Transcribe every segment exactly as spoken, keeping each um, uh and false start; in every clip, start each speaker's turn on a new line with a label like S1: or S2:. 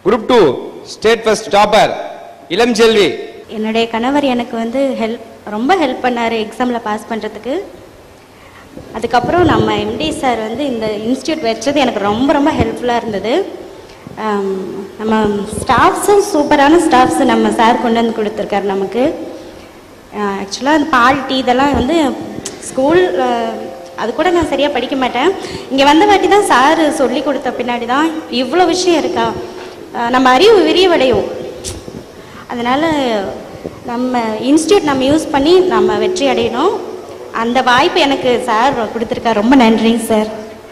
S1: Group two state first topper Ilam Selvi.
S2: என்னுடைய கணவர் எனக்கு வந்து ஹெல்ப் ரொம்ப ஹெல்ப் பண்ணார் எக்ஸாமில் பாஸ் பண்ணுறதுக்கு. அதுக்கப்புறம் நம்ம எம்டி சார் வந்து இந்த இன்ஸ்டியூட் வச்சது எனக்கு ரொம்ப ரொம்ப ஹெல்ப்ஃபுல்லாக இருந்தது. நம்ம ஸ்டாஃப்ஸும் சூப்பரான ஸ்டாஃப்ஸ் நம்ம சார் கொண்டு வந்து கொடுத்துருக்காரு நமக்கு. ஆக்சுவலாக அந்த பால் டீ இதெல்லாம் வந்து ஸ்கூல் அது கூட நான் சரியாக படிக்க மாட்டேன். இங்கே வந்த வாட்டி தான் சார் சொல்லி கொடுத்த பின்னாடி தான் இவ்வளோ விஷயம் இருக்கா, நம்ம அறிவு விரிவடையும். அதனால் நம்ம இன்ஸ்டியூட் நம்ம யூஸ் பண்ணி நம்ம வெற்றி அடையணும். அந்த வாய்ப்பு எனக்கு சார் கொடுத்துருக்கார். ரொம்ப நன்றிங்க சார்.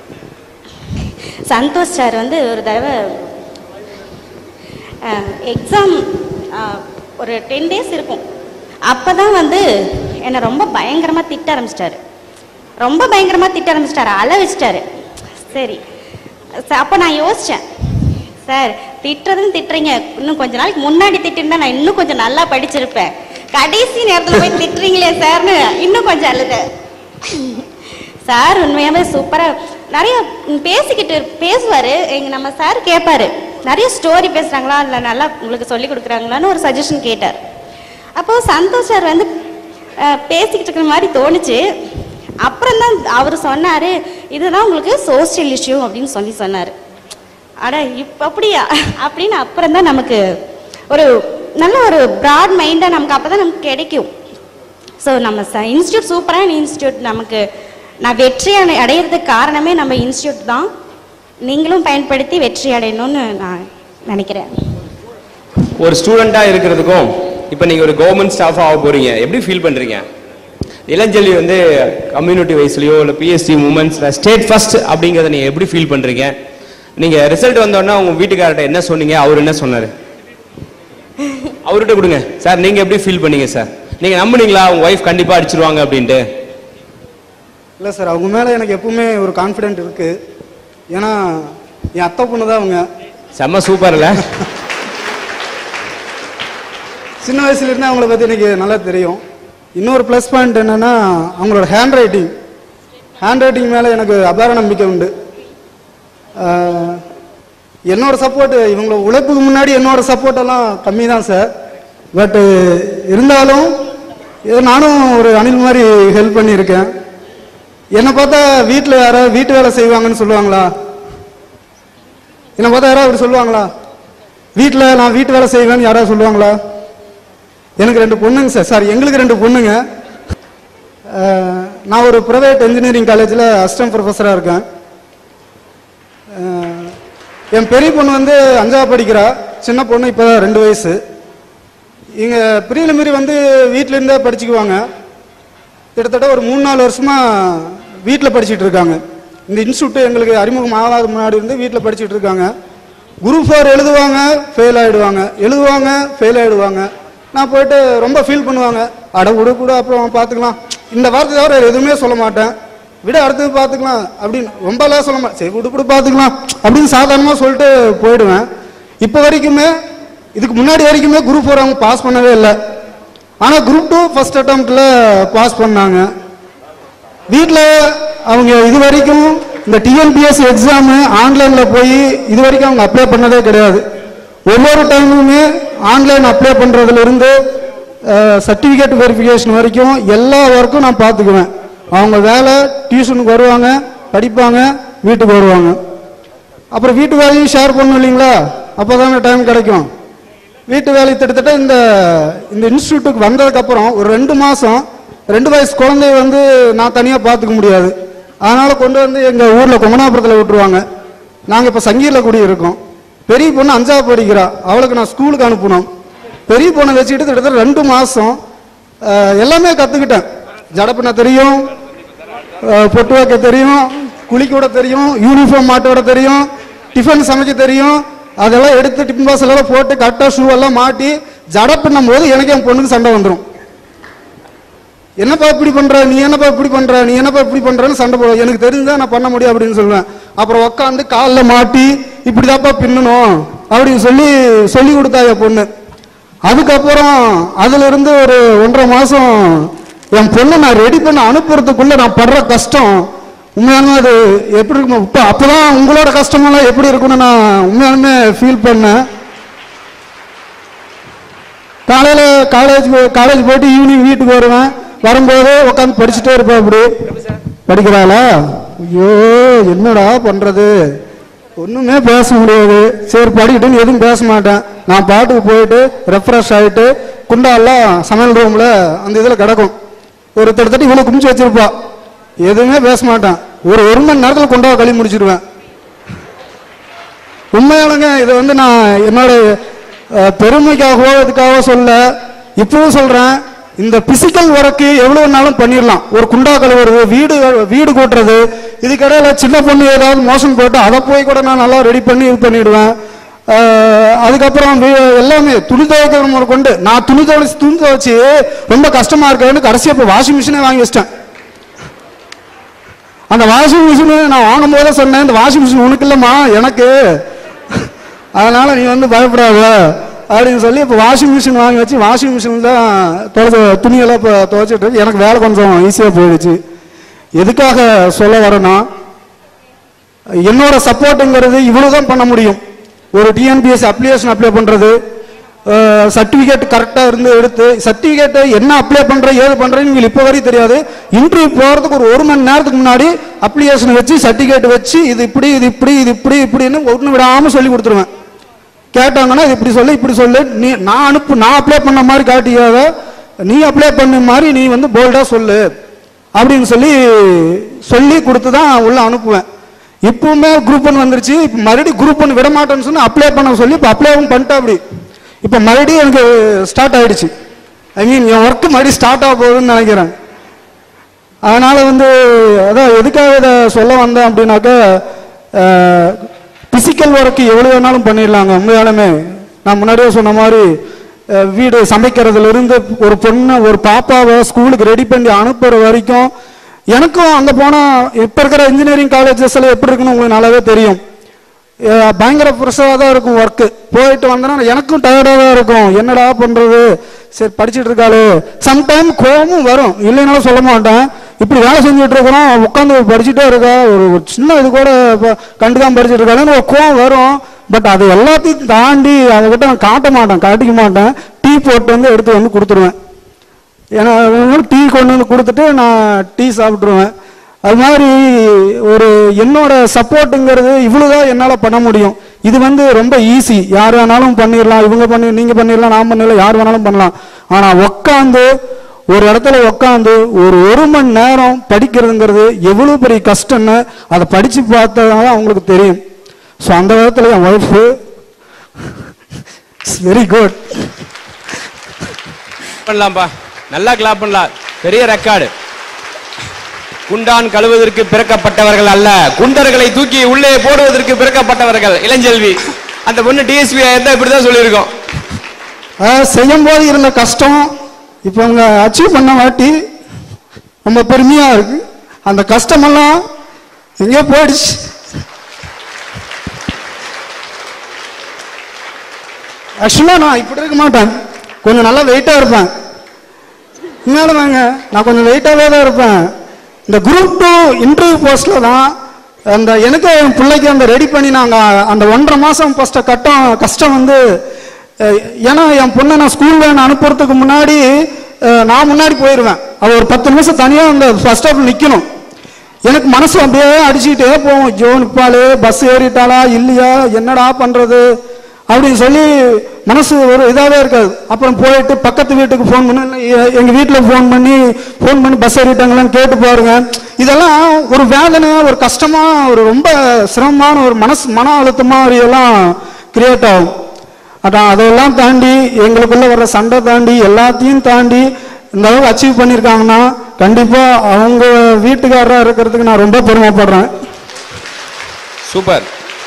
S2: சந்தோஷ் சார் வந்து ஒரு தடவை எக்ஸாம் ஒரு டென் டேஸ் இருக்கும், அப்போ தான் வந்து என்னை ரொம்ப பயங்கரமாக திட்ட ஆரம்பிச்சிட்டாரு. ரொம்ப பயங்கரமாக திட்ட ஆரம்பிச்சிட்டாரு, அழ வச்சிட்டாரு. சரி, அப்போ நான் யோசித்தேன், சார் திட்டுறதுன்னு திட்டுறீங்க, இன்னும் கொஞ்ச நாளைக்கு முன்னாடி திட்டிருந்தா நான் இன்னும் கொஞ்சம் நல்லா படிச்சிருப்பேன். கடைசி நேரத்தில் போய் திட்டுறீங்களே சார்னு இன்னும் கொஞ்சம் அழுதேன். சார் உண்மையாகவே சூப்பராக நிறைய பேசிக்கிட்டு பேசுவார். எங்கள் நம்ம சார் கேட்பார், நிறைய ஸ்டோரி பேசுகிறாங்களா இல்லை நல்லா உங்களுக்கு சொல்லி கொடுக்குறாங்களான்னு ஒரு சஜஷன் கேட்டார். அப்போது சந்தோஷ் சார் வந்து பேசிக்கிட்டு இருக்கிற மாதிரி தோணுச்சு. அப்புறம் தான் அவர் சொன்னார், இதுதான் உங்களுக்கு சோசியல் இஷ்யூ அப்படின்னு சொல்லி சொன்னார். அட இப்போ அப்படியா அப்படின்னு அப்புறம் தான் நமக்கு ஒரு நல்ல ஒரு ப்ராட் மைண்டாக நமக்கு அப்போ தான் நமக்கு கிடைக்கும். ஸோ நம்ம ச இன்ஸ்டியூட் சூப்பரான இன்ஸ்டியூட். நமக்கு நான் வெற்றி அடையிறதுக்கு காரணமே நம்ம இன்ஸ்டியூட் தான். நீங்களும் பயன்படுத்தி வெற்றி அடையணும்னு நான் நினைக்கிறேன்.
S1: ஒரு ஸ்டூடெண்ட்டாக இருக்கிறதுக்கும் இப்போ நீங்கள் ஒரு கவர்மெண்ட் ஸ்டாஃபாக ஆக போகிறீங்க, எப்படி ஃபீல் பண்ணுறீங்க? இளஞ்செல்வி வந்து கம்யூனிட்டி வைஸ்லையோ இல்லை பிஎஸ்டி மூமெண்ட்ஸில் ஸ்டேட் ஃபர்ஸ்ட் அப்படிங்கிறத நீங்கள் எப்படி ஃபீல் பண்ணுறீங்க? நீங்கள் ரிசல்ட் வந்தோடனே உங்கள் வீட்டுக்கார்ட்ட என்ன சொன்னீங்க, அவர் என்ன சொன்னார்? அவர்கிட்ட கொடுங்க சார். நீங்கள் எப்படி ஃபீல் பண்ணீங்க சார்? நீங்கள் நம்புனீங்களா உங்கள் ஒய்ஃப் கண்டிப்பாக அடிச்சிருவாங்க அப்படின்ட்டு?
S3: இல்லை சார், அவங்க மேலே எனக்கு எப்பவுமே ஒரு கான்ஃபிடென்ட் இருக்குது. ஏன்னா என் அத்தை பொண்ணு தான் அவங்க.
S1: செம்ம சூப்பர் இல்லை?
S3: சின்ன வயசுலேருந்து அவங்கள பற்றி எனக்கு நல்லா தெரியும். இன்னொரு ப்ளஸ் பாயிண்ட் என்னென்னா அவங்களோட ஹேண்ட் ரைட்டிங் ஹேண்ட் ரைட்டிங் மேலே எனக்கு அபார நம்பிக்கை உண்டு. என்னோட சப்போர்ட்டு இவங்கள உழைப்புக்கு முன்னாடி என்னோட சப்போர்ட்டெல்லாம் கம்மி தான் சார். பட்டு இருந்தாலும் ஏதோ நானும் ஒரு அணில் மாதிரி ஹெல்ப் பண்ணியிருக்கேன். என்னை பார்த்தா வீட்டில் யாராவது வீட்டு வேலை செய்வாங்கன்னு சொல்லுவாங்களா? என்னை பார்த்தா யாராவது அப்படி சொல்லுவாங்களா? வீட்டில் நான் வீட்டு வேலை செய்வேன்னு யாராவது சொல்லுவாங்களா? எனக்கு ரெண்டு பொண்ணுங்க சார். சாரி, எங்களுக்கு ரெண்டு பொண்ணுங்க. நான் ஒரு ப்ரைவேட் இன்ஜினியரிங் காலேஜில் அசிஸ்டன்ட் ப்ரொஃபஸராக இருக்கேன். என் பெரிய பொண்ணு வந்து அஞ்சாவது படிக்கிறா, சின்ன பொண்ணு இப்போ தான் ரெண்டு வயசு. இங்கே ப்ரீலிமினரி வந்து வீட்டிலேருந்தே படிச்சுக்குவாங்க. கிட்டத்தட்ட ஒரு மூணு நாலு வருஷமாக வீட்டில் படிச்சுட்டு இருக்காங்க. இந்த இன்ஸ்டியூட்டு எங்களுக்கு அறிமுகம் ஆகாத முன்னாடி இருந்து வீட்டில் படிச்சுட்டு இருக்காங்க. குரூப் ஃபோர் எழுதுவாங்க, ஃபெயில் ஆகிடுவாங்க, எழுதுவாங்க, ஃபெயில் ஆகிடுவாங்க. நான் போயிட்டு ரொம்ப ஃபீல் பண்ணுவாங்க. அட விடு கூட அப்புறம் பார்த்துக்கலாம், இந்த வார்த்தை தவிர எதுவுமே சொல்ல மாட்டேன். விட அடுத்தது பார்த்துக்கலாம் அப்படின்னு ரொம்பலாம் சொல்ல மாட்டேன். சரி விடு கூட பார்த்துக்கலாம் அப்படின்னு சாதாரணமாக சொல்லிட்டு போயிடுவேன். இப்போ வரைக்குமே இதுக்கு முன்னாடி வரைக்குமே குரூப் ஃபோர் அவங்க பாஸ் பண்ணவே இல்லை. ஆனால் குரூப் டூ ஃபர்ஸ்ட் அட்டம்ப்டில் பாஸ் பண்ணாங்க. வீட்டில் அவங்க இது வரைக்கும் இந்த டிஎன்பிஎஸ்சி எக்ஸாமு ஆன்லைனில் போய் இது வரைக்கும் அவங்க அப்ளை பண்ணதே கிடையாது. ஒவ்வொரு டைமுமே ஆன்லைன் அப்ளை பண்ணுறதுலேருந்து சர்டிஃபிகேட் வெரிஃபிகேஷன் வரைக்கும் எல்லா ஒர்க்கும் நான் பார்த்துக்குவேன். அவங்க வேலை டியூஷனுக்கு வருவாங்க, படிப்பாங்க, வீட்டுக்கு வருவாங்க. அப்புறம் வீட்டு வேலையும் ஷேர் பண்ணணும் இல்லைங்களா? அப்போ தானே டைம் கிடைக்கும். வீட்டு வேலை திட்டத்தட்ட இந்த இந்த இன்ஸ்டியூட்டுக்கு வந்ததுக்கப்புறம் ஒரு ரெண்டு மாதம் ரெண்டு வயசு குழந்தைய வந்து நான் தனியாக பார்த்துக்க முடியாது. அதனால் கொண்டு வந்து எங்கள் ஊரில் கொங்கனாபுரத்தில் விட்டுருவாங்க. நாங்கள் இப்போ சங்கீரில் கூடி இருக்கோம். பெரிய பொண்ணு அஞ்சாவது படிக்கிறா, அவளுக்கு நான் ஸ்கூலுக்கு அனுப்பணும். பெரிய பொண்ணை வச்சுக்கிட்டு கிட்டத்தட்ட ரெண்டு மாதம் எல்லாமே கற்றுக்கிட்டேன். ஜடப்பின தெரியும், பொட்டு வைக்க தெரியும், குளிக்கூட தெரியும், யூனிஃபார்ம் மாட்டோட தெரியும், டிஃபன் சமைக்க தெரியும். அதெல்லாம் எடுத்து டிஃபன் பாக்ஸ் எல்லாம் போட்டு கரெக்டாக ஷூ எல்லாம் மாட்டி ஜட பண்ணும் போது எனக்கு என் பொண்ணுக்கு சண்டை வந்துடும். என்னப்பா இப்படி பண்ற, நீ என்னப்பா இப்படி பண்ற, நீ என்னப்பா இப்படி பண்றன்னு சண்டை போடுவோம். எனக்கு தெரிஞ்சா நான் பண்ண முடியும் அப்படின்னு சொல்லுவேன். அப்புறம் உட்காந்து காலில் மாட்டி இப்படிதாப்பா பின்னணும் அப்படின்னு சொல்லி சொல்லி கொடுத்தா என் பொண்ணு. அதுக்கப்புறம் அதுல இருந்து ஒரு ஒன்றரை மாசம் என் பொண்ணை நான் ரெடி பண்ண அனுப்புறதுக்குள்ள நான் படுற கஷ்டம் உண்மையாலுமே அது எப்படி இருக்கும். இப்போ அப்போதான் உங்களோட கஷ்டமெல்லாம் எப்படி இருக்குன்னு நான் உண்மையாலுமே ஃபீல் பண்ணேன். காலையில் காலேஜ் காலேஜ் போயிட்டு ஈவினிங் வீட்டுக்கு வருவேன். வரும்போது உட்காந்து படிச்சுட்டே இருப்பேன். அப்படி படிக்கிறாளா, ஐயோ என்னடா பண்ணுறது, ஒன்றுமே பேச முடியாது. சரி படிக்கிட்டுன்னு எதுவும் பேச மாட்டேன். நான் பாட்டுக்கு போயிட்டு ரெஃப்ரெஷ் ஆகிட்டு குண்டாலாம் சமையல் ரூமில் அந்த இதில் கிடக்கும். ஒரு தடுத்தட்டு இவ்வளோ குமிச்சு வச்சிருப்பா, எதுவுமே பேச மாட்டேன். ஒரு ஒரு மணி நேரத்தில் கொண்டாவை களி முடிச்சிடுவேன். உண்மையாலுங்க இதை வந்து நான் என்னோட பெருமைக்காகவோ இதுக்காகவோ சொல்ல, இப்பவும் சொல்கிறேன். இந்த பிசிக்கல் ஒர்க்கு எவ்வளோ நாளும் பண்ணிடலாம். ஒரு குண்டா கழுவுறது, வீடு வீடு கூட்டுறது, இதுக்கடையில் சின்ன பொண்ணு ஏதாவது மோஷன் போட்டு அதை போய் கூட நான் நல்லா ரெடி பண்ணி இது பண்ணிடுவேன். அதுக்கப்புறம் எல்லாமே துணி துவைக்கிற கொண்டு நான் துணி துவைச்சி துணி துவைச்சி ரொம்ப கஷ்டமா இருக்குன்னு கடைசியாக இப்போ வாஷிங் மிஷினே வாங்கி வச்சிட்டேன். அந்த வாஷிங் மிஷின் நான் வாங்கும் போதே சொன்னேன், இந்த வாஷிங் மிஷின் உனக்கு இல்லைம்மா எனக்கு, அதனால நீ வந்து பயப்படாத அப்படின்னு சொல்லி இப்போ வாஷிங் மிஷின் வாங்கி வச்சு வாஷிங் மிஷின் தான் துவைச்ச துணியெல்லாம் இப்போ துவைச்சிட்டு எனக்கு வேலை கொஞ்சம் ஈஸியாக போயிடுச்சு. எதுக்காக சொல்ல வரேன்னா, என்னோட சப்போர்ட்டுங்கிறது இவ்வளவுதான் பண்ண முடியும். ஒரு டிஎன்பிஎஸ்சி அப்ளிகேஷன் அப்ளை பண்றது, சர்டிபிகேட் கரெக்டாக இருந்து எடுத்து சர்டிபிகேட் என்ன அப்ளை பண்ற ஏது பண்றேன்னு உங்களுக்கு இப்போ வரையும் தெரியாது. இன்டர்வியூ போறதுக்கு ஒரு ஒரு மணி நேரத்துக்கு முன்னாடி அப்ளிகேஷன் வச்சு சர்டிபிகேட் வச்சு இது இப்படி இது இப்படி இது இப்படி இப்படின்னு ஒன்று விடாமல் சொல்லி கொடுத்துருவேன். கேட்டாங்கன்னா இது இப்படி சொல்லு இப்படி சொல்லு, நீ நான் அனுப்பு நான் அப்ளை பண்ண மாதிரி காட்டிக்காத, நீ அப்ளை பண்ண மாதிரி நீ வந்து போல்டா சொல்லு அப்படின்னு சொல்லி சொல்லி கொடுத்து தான் உள்ள அனுப்புவேன். இப்பவுமே குரூப் ஒன் வந்துருச்சு. இப்போ மறுபடியும் குரூப் ஒன் விட மாட்டேன்னு சொல்லி அப்ளை பண்ண சொல்லி இப்போ அப்ளைவும் பண்ணிட்டேன். அப்படி இப்போ மறுபடியும் எனக்கு ஸ்டார்ட் ஆயிடுச்சு. ஐ மீன் என் ஒர்க்கு மறுபடியும் ஸ்டார்ட் ஆக போகுதுன்னு நினைக்கிறேன். அதனால வந்து அதான் எதுக்காக இதை சொல்ல வந்தேன் அப்படின்னாக்கா, பிசிக்கல் ஒர்க்கு எவ்வளோ வேணாலும் பண்ணிடலாங்க. உண்மையாலுமே நான் முன்னாடியே சொன்ன மாதிரி வீடு சமைக்கிறதுல இருந்து ஒரு பொண்ணை ஒரு பாப்பாவை ஸ்கூலுக்கு ரெடி பண்ணி அனுப்புற வரைக்கும் எனக்கும் அங்கே போனால் இப்போ இருக்கிற இன்ஜினியரிங் காலேஜஸ் எல்லாம் எப்படி இருக்குன்னு உங்களுக்கு நல்லாவே தெரியும். பயங்கர ப்ரெஷராக தான் இருக்கும் ஒர்க்கு. போயிட்டு வந்தேன்னா எனக்கும் டயர்டாக தான் இருக்கும். என்னடா பண்ணுறது, சரி படிச்சுட்டு இருக்காளே, சம்டைம் கோபமும் வரும், இல்லைனாலும் சொல்ல மாட்டேன். இப்படி வேலை செஞ்சுட்டு இருக்கிறோம், உட்காந்து படிச்சுட்டே இருக்கா, ஒரு சின்ன இது கூட கண்டுக்காம படிச்சுட்டு இருக்காளேன்னு ஒரு கோவம் வரும். பட் அது எல்லாத்தையும் தாண்டி அவங்ககிட்ட நான் காட்ட மாட்டேன், காட்டிக்க மாட்டேன். டீ போட்டு வந்து எடுத்து வந்து கொடுத்துருவேன். ஏன்னா டீ கொண்டு வந்து கொடுத்துட்டு நான் டீ சாப்பிட்ருவேன். அது மாதிரி ஒரு என்னோட சப்போர்ட்டுங்கிறது இவ்வளோதான் என்னால் பண்ண முடியும். இது வந்து ரொம்ப ஈஸி, யார் வேணாலும் பண்ணிடலாம், இவங்க பண்ணி நீங்கள் பண்ணிடலாம், நான் பண்ணிடலாம், யார் வேணாலும் பண்ணலாம். ஆனால் உட்காந்து ஒரு இடத்துல உட்காந்து ஒரு ஒரு மணி நேரம் படிக்கிறதுங்கிறது எவ்வளோ பெரிய கஷ்டம்னு அதை படித்து பார்த்தா அவங்களுக்கு தெரியும். ஸோ அந்த விதத்தில் என் ஒய்ஃபு வெரி குட்.
S1: பண்ணலாம்ப்பா, நல்லா கிளாப் பண்ணலாம். பெரிய ரெக்கார்டு. குண்டான் கழுவதற்கு பிறக்கப்பட்டவர்கள் அல்ல, குண்டர்களை தூக்கி உள்ளே போடுவதற்கு பிறக்கப்பட்டவர்கள். இளஞ்செல்வி அந்த பொண்ணு டிஎஸ்பி இருந்தா இப்படிதான் சொல்லியிருக்கோம்.
S3: செய்யும் போது இருந்த கஷ்டம் இப்போ அவங்க அச்சீவ் பண்ண மாட்டி ரொம்ப பெருமையா இருக்கு. அந்த கஷ்டமெல்லாம் எங்கேயோ போயிடுச்சு. ஆக்சுவலா நான் இப்படி இருக்க மாட்டேன், கொஞ்சம் நல்லா வெயிட்டா இருப்பேன். உண்மையால வாங்க நான் கொஞ்சம் வெயிட்டாவே தான் இருப்பேன். இந்த குரூப் டூ இன்டர்வியூ போஸ்ட்ல தான் அந்த எனக்கு என் பிள்ளைக்கு அந்த ரெடி பண்ணி நாங்கள் அந்த ஒன்றரை மாதம் ஃபஸ்ட்டு கட்டம் கஷ்டம் வந்து, ஏன்னா என் பொண்ணை நான் ஸ்கூல் வேன் அனுப்புறதுக்கு முன்னாடி நான் முன்னாடி போயிடுவேன். அவள் ஒரு பத்து நிமிஷம் தனியாக அந்த பஸ் ஸ்டாப்பில் நிற்கணும். எனக்கு மனசு அப்படியே அடிச்சுக்கிட்டே போவோம், ஜோ நிற்பாளு, பஸ் ஏறிட்டாளா இல்லையா, என்னடா பண்ணுறது அப்படின்னு சொல்லி மனசு ஒரு இதாகவே இருக்காது. அப்புறம் போயிட்டு பக்கத்து வீட்டுக்கு ஃபோன் பண்ணி, எங்கள் வீட்டில் ஃபோன் பண்ணி ஃபோன் பண்ணி பஸ் ஏறிட்டாங்களான்னு கேட்டு பாருங்க. இதெல்லாம் ஒரு வேதனை, ஒரு கஷ்டமாக, ஒரு ரொம்ப சிரமமான ஒரு மனசு மன அழுத்தமாக இதெல்லாம் கிரியேட் ஆகும். அதான் அதெல்லாம் தாண்டி எங்களுக்குள்ள வர்ற சண்டை தாண்டி எல்லாத்தையும் தாண்டி இந்த அளவுக்கு அச்சீவ் பண்ணியிருக்காங்கன்னா கண்டிப்பாக அவங்க வீட்டுக்காரராக இருக்கிறதுக்கு நான் ரொம்ப பெருமைப்படுறேன்.
S1: சூப்பர்.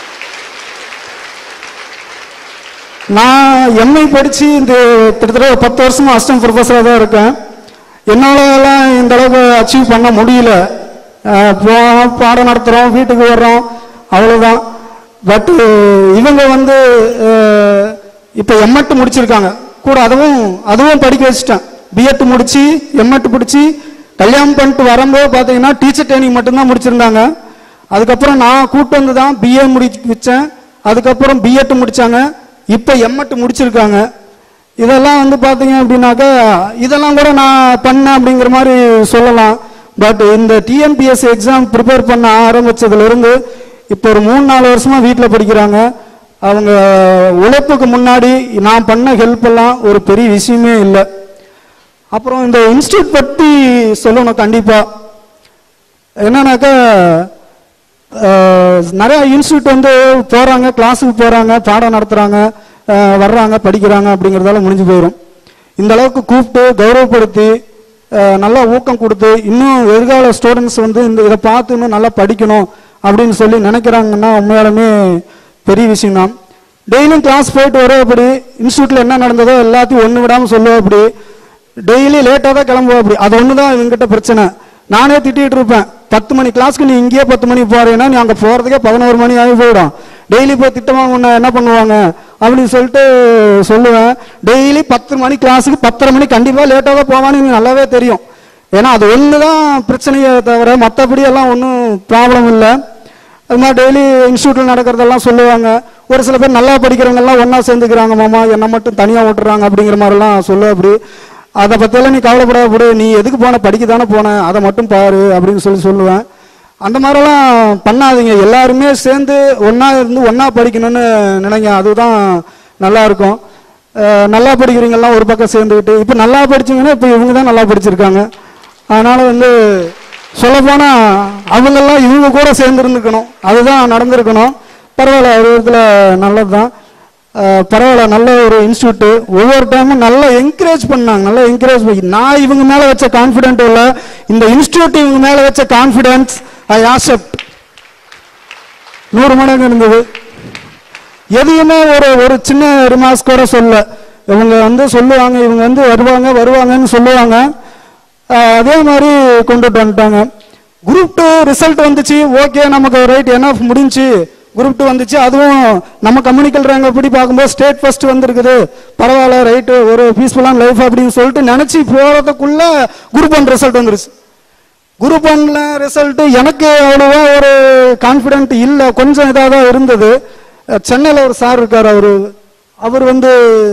S3: நான் எம்ஐ படித்து இந்த கிட்டத்தட்ட ஒரு பத்து வருஷமா அசிஸ்டன்ட் ப்ரொஃபஸராக தான் இருக்கேன். என்னாலலாம் இந்த அளவுக்கு அச்சீவ் பண்ண முடியல. பாடம் நடத்துகிறோம், வீட்டுக்கு வர்றோம், அவ்வளோதான். பட் இவங்க வந்து இப்போ எம்எட் முடிச்சிருக்காங்க கூட, அதுவும் அதுவும் படிக்க வச்சுட்டேன். பிஎட் முடிச்சு எம்எட் பிடிச்சி கல்யாணம் பண்ணிட்டு வரும்போது பார்த்தீங்கன்னா டீச்சர் ட்ரைனிங் மட்டும்தான் முடிச்சிருந்தாங்க. அதுக்கப்புறம் நான் கூப்பிட்டு வந்து தான் பிஏ முடி வச்சேன். அதுக்கப்புறம் பிஎட் முடித்தாங்க. இப்போ எம்எட் முடிச்சிருக்காங்க. இதெல்லாம் வந்து பார்த்தீங்க அப்படின்னாக்கா இதெல்லாம் கூட நான் பண்ணேன் அப்படிங்கிற மாதிரி சொல்லலாம். பட் இந்த டிஎன்பிஎஸ்சி எக்ஸாம் ப்ரிப்பேர் பண்ண ஆரம்பிச்சதுலேருந்து இப்போ ஒரு மூணு நாலு வருஷமா வீட்டில் படிக்கிறாங்க. அவங்க உழைப்புக்கு முன்னாடி நான் பண்ண ஹெல்ப் எல்லாம் ஒரு பெரிய விஷயமே இல்லை. அப்புறம் இந்த இன்ஸ்டியூட் பற்றி சொல்லணும். கண்டிப்பாக என்னன்னாக்கா நிறையா இன்ஸ்டியூட் வந்து போகிறாங்க, கிளாஸுக்கு போகிறாங்க, பாடம் நடத்துகிறாங்க, வர்றாங்க, படிக்கிறாங்க அப்படிங்கிறதால முடிஞ்சு போயிடும். இந்த அளவுக்கு கூப்பிட்டு கௌரவப்படுத்தி நல்லா ஊக்கம் கொடுத்து இன்னும் எதிர்கால ஸ்டூடெண்ட்ஸ் வந்து இந்த இதை பார்த்து இன்னும் நல்லா படிக்கணும் அப்படின்னு சொல்லி நினைக்கிறாங்கன்னா உண்மையாலுமே பெரிய விஷயம் தான். டெய்லியும் கிளாஸ் போயிட்டு வர அப்படி இன்ஸ்டியூட்டில் என்ன நடந்ததோ எல்லாத்தையும் ஒன்று விடாமல் சொல்லுவோம். அப்படி டெய்லி லேட்டாக தான் கிளம்புவோம். அப்படி அது ஒன்று தான் இவங்ககிட்ட பிரச்சனை. நானே திட்டிகிட்டு இருப்பேன், பத்து மணி கிளாஸ்க்கு நீ இங்கேயே பத்து மணிக்கு போகிறேன்னா நீ அங்கே போகிறதுக்கே பதினோரு மணி ஆகி போயிடும். டெய்லி போய் திட்டமாக உன்னை என்ன பண்ணுவாங்க அப்படின்னு சொல்லிட்டு சொல்லுவேன். டெய்லி பத்து மணி கிளாஸுக்கு பத்தரை மணி கண்டிப்பாக லேட்டாக தான் போவான்னு எனக்கு நல்லாவே தெரியும். ஏன்னா அது ஒன்று தான் பிரச்சனையே தவிர மற்றபடி எல்லாம் ஒன்றும் ப்ராப்ளம் இல்லை. அது மாதிரி டெய்லி இன்ஸ்டியூட்டில் நடக்கிறதெல்லாம் சொல்லுவாங்க. ஒரு சில பேர் நல்லா படிக்கிறவங்கெல்லாம் ஒன்றா சேர்ந்துக்கிறாங்க, மாமா என்னை மட்டும் தனியாக ஓட்டுறாங்க அப்படிங்கிற மாதிரிலாம் சொல்லுவேன். அப்படி அதை பற்றியெல்லாம் நீ கவலைப்படாத, நீ எதுக்கு போன, படிக்க தானே போனேன், அதை மட்டும் பாரு அப்படின்னு சொல்லி சொல்லுவேன். அந்த மாதிரிலாம் பண்ணாதீங்க. எல்லாருமே சேர்ந்து ஒன்றா இருந்து ஒன்றா படிக்கணும்னு நினைங்க, அதுதான் நல்லா இருக்கும். நல்லா படிக்கிறீங்கெல்லாம் ஒரு பக்கம் சேர்ந்துக்கிட்டு இப்போ நல்லா படிச்சிங்கன்னா இப்போ இவங்க தான் நல்லா படிச்சிருக்காங்க. அதனால் வந்து சொல்லப்போனால் அவங்கெல்லாம் இவங்க கூட சேர்ந்து இருந்துக்கணும், அதுதான் நடந்திருக்கணும். பரவாயில்ல, ஒரு விதத்தில் நல்லது தான். பரவாயில்ல, நல்ல ஒரு இன்ஸ்டியூட்டு. ஒவ்வொரு டைமும் நல்லா என்கரேஜ் பண்ணாங்க, நல்லா என்கரேஜ் பண்ணி நான் இவங்க மேலே வச்ச கான்ஃபிடென்ட் இல்லை, இந்த இன்ஸ்டியூட் இவங்க மேலே வச்ச கான்ஃபிடென்ஸ் ஐ ஆக்செப்ட் நூறு மடங்கு இருந்தது. எதையுமே ஒரு ஒரு சின்ன ரிமார்க்ஸ் கூட சொல்ல. இவங்க வந்து சொல்லுவாங்க, இவங்க வந்து வருவாங்க வருவாங்கன்னு சொல்லுவாங்க, அதே மாதிரி கொண்டுட்டு வந்துட்டாங்க. குரூப் டூ ரிசல்ட் வந்துச்சு, ஓகே நமக்கு ரைட் என்ன முடிஞ்சு. குரூப் டூ வந்துச்சு, அதுவும் நம்ம கம்யூனிக்கல் ரேங்க் எப்படி பார்க்கும்போது ஸ்டேட் ஃபர்ஸ்ட் வந்திருக்குது, பரவாயில்ல ரைட்டு ஒரு பீஸ்ஃபுல்லான லைஃப் அப்படின்னு சொல்லிட்டு நினச்சி போகிறதுக்குள்ள குரூப் ஒன் ரிசல்ட் வந்துருச்சு. குரூப் ஒன்ல ரிசல்ட் எனக்கு அவ்வளோவா ஒரு கான்ஃபிடென்ட் இல்லை, கொஞ்சம் இதாக தான் இருந்தது. சென்னையில் ஒரு சார் இருக்கார், அவர் அவர் வந்து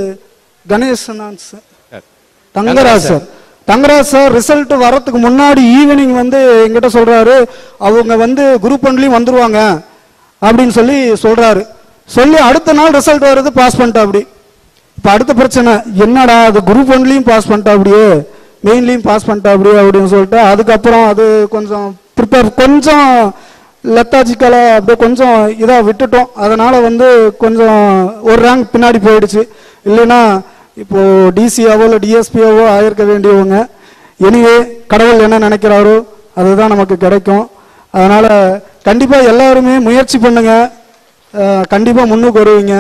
S3: Ganesan Thangaraj sir Thangaraj sir result வரத்துக்கு முன்னாடி ஈவினிங் வந்து எங்கிட்ட சொல்றாரு, அவங்க வந்து குரூப் ஒன்லையும் வந்துருவாங்க அப்படின்னு சொல்லி சொல்றாரு. சொல்லி அடுத்த நாள் ரிசல்ட் வருது, பாஸ் பண்ணிட்டா. அப்படி இப்போ அடுத்த பிரச்சனை என்னடா, அது குரூப் ஒன்லையும் பாஸ் பண்ணிட்டா அப்படியே, மெயின்லையும் பாஸ் பண்ணிட்டா அப்படியே அப்படின்னு சொல்லிட்டு அதுக்கப்புறம் அது கொஞ்சம் ப்ரிப்பேர் கொஞ்சம் லெத்தாஜிக்கலாக அப்படியே கொஞ்சம் இதாக விட்டுட்டோம். அதனால வந்து கொஞ்சம் ஒரு ரேங்க் பின்னாடி போயிடுச்சு. இல்லைன்னா இப்போ டிசியாவோ இல்லை டிஎஸ்பியாவோ ஆயிருக்க வேண்டியவங்க. எனிவே கடவுள் என்ன நினைக்கிறாரோ அதுதான் நமக்கு கிடைக்கும். அதனால கண்டிப்பாக எல்லாருமே முயற்சி பண்ணுங்க, கண்டிப்பாக முன்னுக்கு வருவீங்க.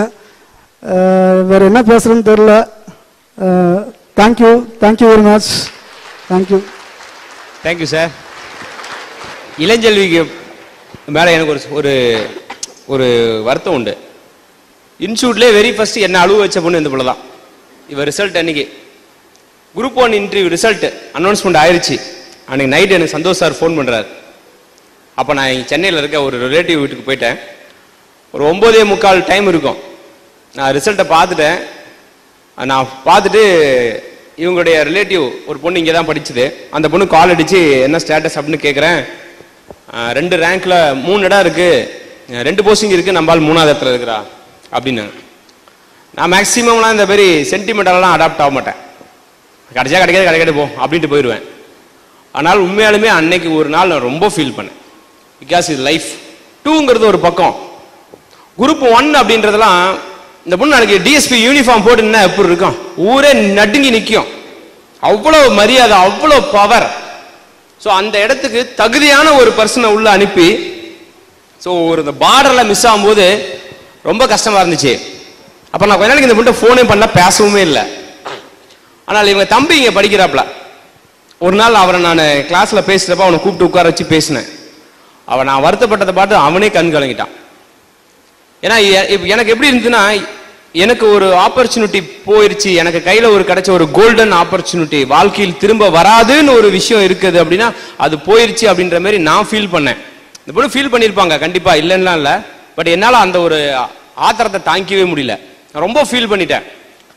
S3: வேற என்ன பேசுறதுன்னு தெரியல. Thank you thank you very much. Thank you
S1: thank you sir. இளஞ்செல்விக்கு மேலே எனக்கு ஒரு ஒரு ஒரு வருத்தம் உண்டு. இன்ஸ்டியூட்லேயே வெரி ஃபர்ஸ்ட் என்ன அழுவ வச்ச பொண்ணு இந்த போல தான். இவர் ரிசல்ட் அன்னைக்கு group one interview result announcement ஆயிடுச்சு. அன்னைக்கு நைட் எனக்கு சந்தோஷ் சார் ஃபோன் பண்ணுறாரு. அப்போ நான் இங்கே சென்னையில் இருக்க ஒரு ரிலேட்டிவ் வீட்டுக்கு போயிட்டேன். ஒரு ஒம்போதே முக்கால் டைம் இருக்கும். நான் ரிசல்ட்டை பார்த்துட்டேன். நான் பார்த்துட்டு இவங்களுடைய ரிலேட்டிவ் ஒரு பொண்ணு இங்கே தான் படிச்சுது, அந்த பொண்ணு கால் அடித்து என்ன ஸ்டேட்டஸ் அப்படின்னு கேட்குறேன். ரெண்டு ரேங்க்ல மூணு இடம் இருக்குது, ரெண்டு போஸ்டிங் இருக்குது, நம்மளால் மூணாவது இடத்துல இருக்கிறா அப்படின்னு. நான் மேக்ஸிமம்லாம் இந்த மாதிரி சென்டிமெண்டலாம் அடாப்ட் ஆக மாட்டேன். கிடைச்சா கிடைக்காது கிடைக்காது போ அப்படின்ட்டு போயிடுவேன். ஆனால் உண்மையாலுமே அன்னைக்கு ஒரு நாள் நான் ரொம்ப ஃபீல் பண்ணேன். பிகாஸ் இது லைஃப். டூங்கிறது ஒரு பக்கம், குரூப் ஒன் அப்படின்றதெல்லாம் இந்த பொண்ணு நாளைக்கு டிஎஸ்பி யூனிஃபார்ம் போட்டுன்னா எப்படி இருக்கும், ஊரே நடுங்கி நிற்கும். அவ்வளோ மரியாதை, அவ்வளோ பவர். ஸோ அந்த இடத்துக்கு தகுதியான ஒரு பர்சனை உள்ள அனுப்பி, ஸோ ஒரு இந்த பார்டரில் மிஸ் ஆகும்போது ரொம்ப கஷ்டமா இருந்துச்சு. அப்போ நான் கொஞ்ச நாளைக்கு இந்த பொண்ணு ஃபோனே பண்ண பேசவுமே இல்லை. ஆனால் இவங்க தம்பி இங்கே படிக்கிறாப்ல. ஒரு நாள் அவரை நான் கிளாஸில் பேசுகிறப்ப அவனை கூப்பிட்டு உட்கார வச்சு பேசினேன். அவன் நான் வருத்தப்பட்டதை பார்த்து அவனே கண் கலங்கிட்டான். ஏன்னா எனக்கு எப்படி இருந்துச்சுன்னா, எனக்கு ஒரு ஆப்பர்ச்சுனிட்டி போயிருச்சு, எனக்கு கையில் ஒரு கிடைச்ச ஒரு கோல்டன் ஆப்பர்ச்சுனிட்டி, வாழ்க்கையில் திரும்ப வராதுன்னு ஒரு விஷயம் இருக்குது அப்படின்னா அது போயிருச்சு அப்படின்ற மாதிரி நான் ஃபீல் பண்ணேன். இந்த பொண்ணு ஃபீல் பண்ணியிருப்பாங்க கண்டிப்பாக, இல்லைன்னா இல்லை. பட் என்னால் அந்த ஒரு ஆத்திரத்தை தாங்கிக்கவே முடியல. நான் ரொம்ப ஃபீல் பண்ணிட்டேன்.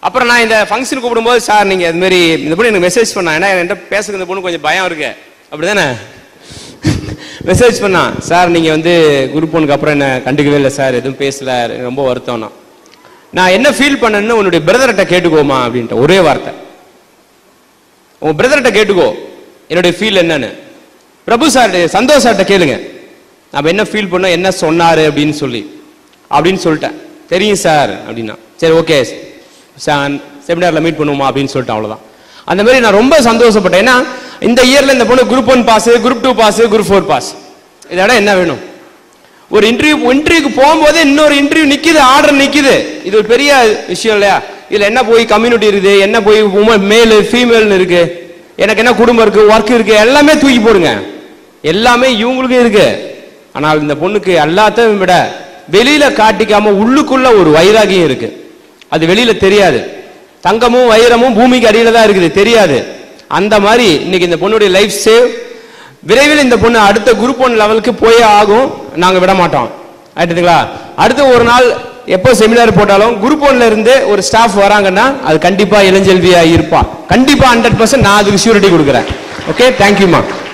S1: அப்புறம் நான் இந்த ஃபங்க்ஷன் கூப்பிடும்போது சார் நீங்க இது மாதிரி இந்த பொண்ணு எனக்கு மெசேஜ் பண்ணா, ஏன்னா என்கிட்ட பேசுறது இந்த பொண்ணு கொஞ்சம் பயம் இருக்கு அப்படிதானே, மெசேஜ் பண்ணா சார் நீங்க வந்து குரூப் ஒன்னுக்கு அப்புறம் என்ன கண்டுக்கவே இல்லை சார், எதுவும் பேசல, ரொம்ப வருத்தம்னா. நான் என்ன ஃபீல் பண்ணேன்னு உன்னுடைய பிரதர்கிட்ட கேட்டுக்கோமா அப்படின்ட்டு ஒரே வார்த்தை. உன் பிரதர்கிட்ட கேட்டுக்கோ என்னுடைய ஃபீல் என்னன்னு. பிரபு சார் சந்தோஷ் சார்கிட்ட கேளுங்க நம்ம என்ன ஃபீல் பண்ணோம், என்ன சொன்னாரு அப்படின்னு சொல்லி அப்படின்னு சொல்லிட்டேன். தெரியும் சார் அப்படின்னா சரி ஓகே செமினார்ல மீட் பண்ணுவோமா அப்படின்னு சொல்லிட்டேன். அவ்வளவுதான். அந்த மாதிரி நான் ரொம்ப சந்தோஷப்பட்டேன். ஏன்னா இந்த இயர்ல இந்த பொண்ணு group one pass, group two pass, group four pass. இதோட என்ன வேணும்? ஒரு இன்டர்வியூ இன்டர்வியூக்கு போகும்போது இன்னொரு இன்டர்வியூ நிக்குது, ஆர்டர் நிக்குது. இது ஒரு பெரிய விஷயம் இல்லையா? இதுல என்ன போய் கம்யூனிட்டி இருக்குது, என்ன போய் உமன் மேலு ஃபீமேல்னு இருக்கு, எனக்கு என்ன குடும்பம் இருக்கு, ஒர்க் இருக்கு, எல்லாமே தூக்கி போடுங்க. எல்லாமே இவங்களுக்கும் இருக்கு. ஆனால் இந்த பொண்ணுக்கு எல்லாத்தையும் விட வெளியில காட்டிக்காம உள்ளுக்குள்ள ஒரு வைராகியம் இருக்கு. அது வெளியில தெரியாது. தங்கமும் வைரமும் பூமிக்கு அடியில தான் இருக்குது, தெரியாது. அந்த மாதிரி இன்னைக்கு இந்த பொண்ணுடைய லைஃப் சேவ். விரைவில் இந்த பொண்ணு அடுத்த குரூப் ஒன் லெவலுக்கு போயே ஆகும். நாங்க விட மாட்டோம். ஆயிட்டுங்களா? அடுத்த ஒரு நாள் எப்போ செமினார் போட்டாலும் குரூப் ஒன்ல இருந்து ஒரு ஸ்டாஃப் வராங்கன்னா அது கண்டிப்பா இளஞ்செல்வியா இருப்பா. கண்டிப்பா ஹண்ட்ரட் பர்சன்ட் நான் அதுக்கு ஷூரிட்டி கொடுக்குறேன். ஓகே, தேங்க்யூமா.